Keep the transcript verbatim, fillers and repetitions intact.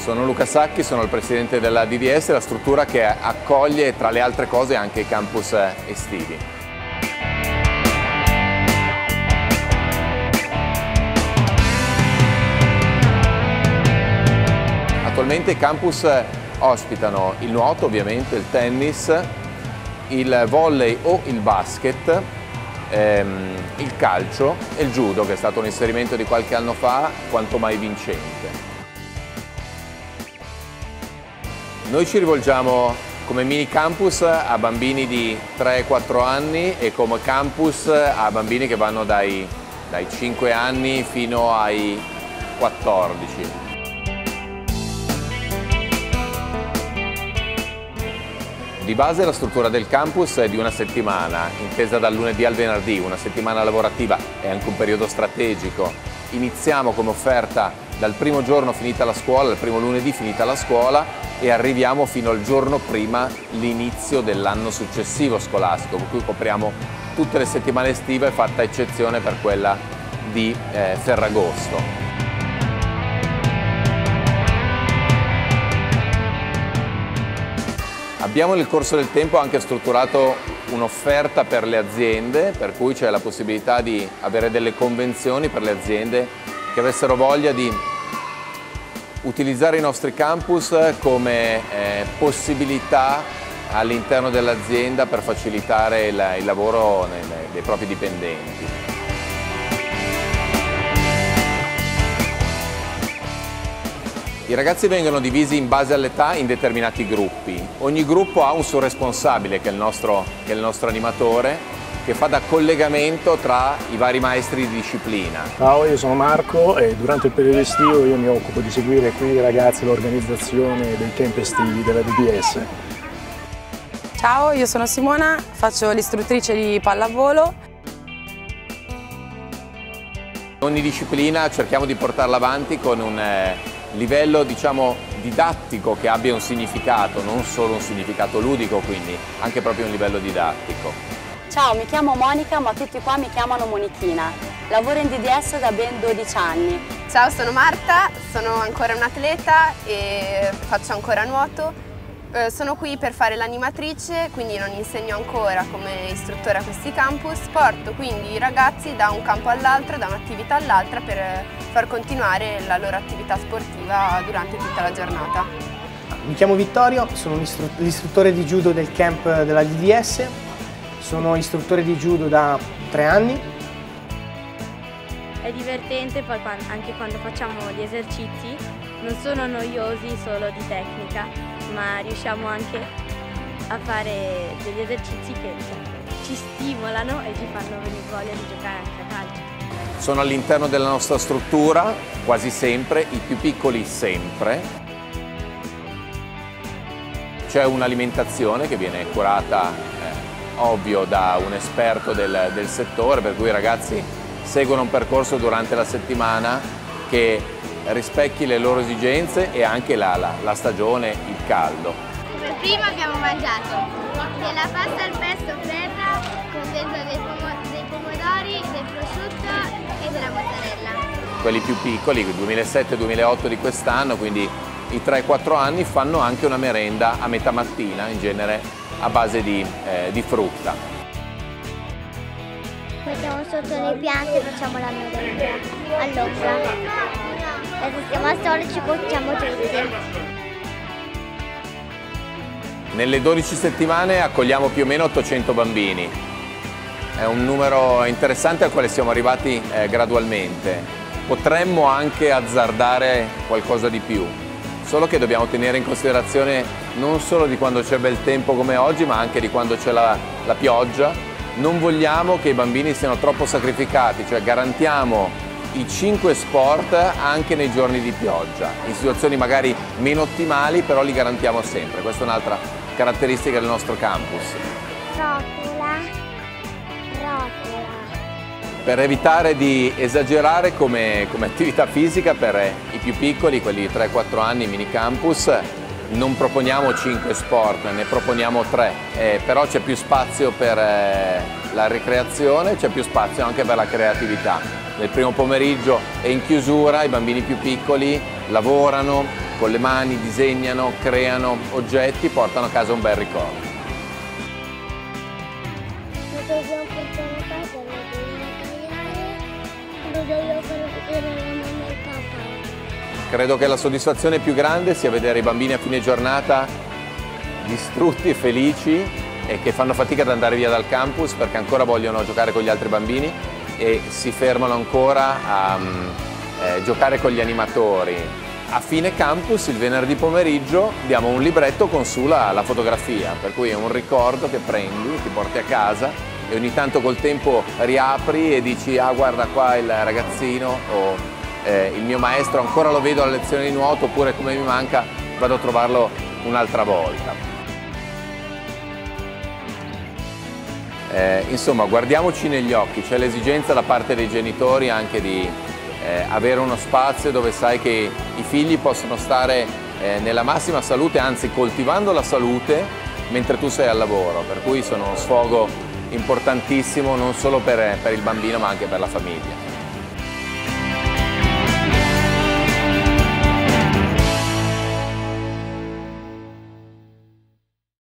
Sono Luca Sacchi, sono il presidente della D D S, la struttura che accoglie tra le altre cose anche i campus estivi. Attualmente i campus ospitano il nuoto, ovviamente, il tennis, il volley o il basket, ehm, il calcio e il judo, che è stato un inserimento di qualche anno fa quanto mai vincente. Noi ci rivolgiamo come mini campus a bambini di tre quattro anni e come campus a bambini che vanno dai, dai cinque anni fino ai quattordici. Di base la struttura del campus è di una settimana, intesa dal lunedì al venerdì, una settimana lavorativa, è anche un periodo strategico. Iniziamo come offerta dal primo giorno finita la scuola, dal primo lunedì finita la scuola, e arriviamo fino al giorno prima l'inizio dell'anno successivo scolastico, per cui copriamo tutte le settimane estive, fatta eccezione per quella di eh, Ferragosto. Abbiamo nel corso del tempo anche strutturato un'offerta per le aziende, per cui c'è la possibilità di avere delle convenzioni per le aziende che avessero voglia di utilizzare i nostri campus come eh, possibilità all'interno dell'azienda per facilitare il, il lavoro nei, dei propri dipendenti. I ragazzi vengono divisi in base all'età in determinati gruppi. Ogni gruppo ha un suo responsabile, che è il nostro, che è il nostro animatore, che fa da collegamento tra i vari maestri di disciplina. Ciao, io sono Marco e durante il periodo estivo io mi occupo di seguire qui i ragazzi l'organizzazione dei camp estivi della D D S. Ciao, io sono Simona, faccio l'istruttrice di pallavolo. Ogni disciplina cerchiamo di portarla avanti con un eh, livello, diciamo, didattico che abbia un significato, non solo un significato ludico, quindi anche proprio un livello didattico. Ciao, mi chiamo Monica, ma tutti qua mi chiamano Monichina. Lavoro in D D S da ben dodici anni. Ciao, sono Marta, sono ancora un'atleta e faccio ancora nuoto. Eh, sono qui per fare l'animatrice, quindi non insegno ancora come istruttore a questi campus. Porto quindi i ragazzi da un campo all'altro, da un'attività all'altra, per far continuare la loro attività sportiva durante tutta la giornata. Mi chiamo Vittorio, sono l'istruttore di judo del camp della D D S. Sono istruttore di judo da tre anni. È divertente poi anche quando facciamo gli esercizi, non sono noiosi solo di tecnica, ma riusciamo anche a fare degli esercizi che ci stimolano e ci fanno venire voglia di giocare anche a calcio. Sono all'interno della nostra struttura quasi sempre, i più piccoli sempre. C'è un'alimentazione che viene curata, eh, ovvio, da un esperto del, del settore, per cui i ragazzi seguono un percorso durante la settimana che rispecchi le loro esigenze e anche la, la, la stagione, il caldo. Per primo abbiamo mangiato della pasta al pesto fredda con dentro dei, pomo dei pomodori, del prosciutto e della mozzarella. Quelli più piccoli, il duemilasette duemilaotto di quest'anno, quindi i tre quattro anni, fanno anche una merenda a metà mattina, in genere a base di, eh, di frutta. Mettiamo sotto le piante e facciamo la merenda all'ombra. Adesso stiamo al sole e ci bocciamo tutti. Nelle dodici settimane accogliamo più o meno ottocento bambini. È un numero interessante al quale siamo arrivati eh, gradualmente. Potremmo anche azzardare qualcosa di più, solo che dobbiamo tenere in considerazione non solo di quando c'è bel tempo come oggi, ma anche di quando c'è la, la pioggia. Non vogliamo che i bambini siano troppo sacrificati, cioè garantiamo i cinque sport anche nei giorni di pioggia, in situazioni magari meno ottimali, però li garantiamo sempre. Questa è un'altra caratteristica del nostro campus. Rotola, rotola. Per evitare di esagerare come, come attività fisica per i più piccoli, quelli di tre quattro anni, mini campus, non proponiamo cinque sport, ne proponiamo tre, eh, però c'è più spazio per eh, la ricreazione, c'è più spazio anche per la creatività. Nel primo pomeriggio e in chiusura i bambini più piccoli lavorano, con le mani disegnano, creano oggetti, portano a casa un bel ricordo. Lo dobbiamo portare a casa, lo dobbiamo tagliare, lo dobbiamo fare vedere alla mamma e al papà. Credo che la soddisfazione più grande sia vedere i bambini a fine giornata distrutti e felici e che fanno fatica ad andare via dal campus perché ancora vogliono giocare con gli altri bambini e si fermano ancora a eh, giocare con gli animatori. A fine campus, il venerdì pomeriggio, diamo un libretto con su la, la fotografia, per cui è un ricordo che prendi, ti porti a casa e ogni tanto col tempo riapri e dici ah guarda qua il ragazzino o eh, il mio maestro ancora lo vedo alla lezione di nuoto, oppure come mi manca vado a trovarlo un'altra volta. Eh, insomma, guardiamoci negli occhi, c'è l'esigenza da parte dei genitori anche di eh, avere uno spazio dove sai che i figli possono stare eh, nella massima salute, anzi coltivando la salute mentre tu sei al lavoro, per cui sono uno sfogo importantissimo non solo per, per il bambino ma anche per la famiglia.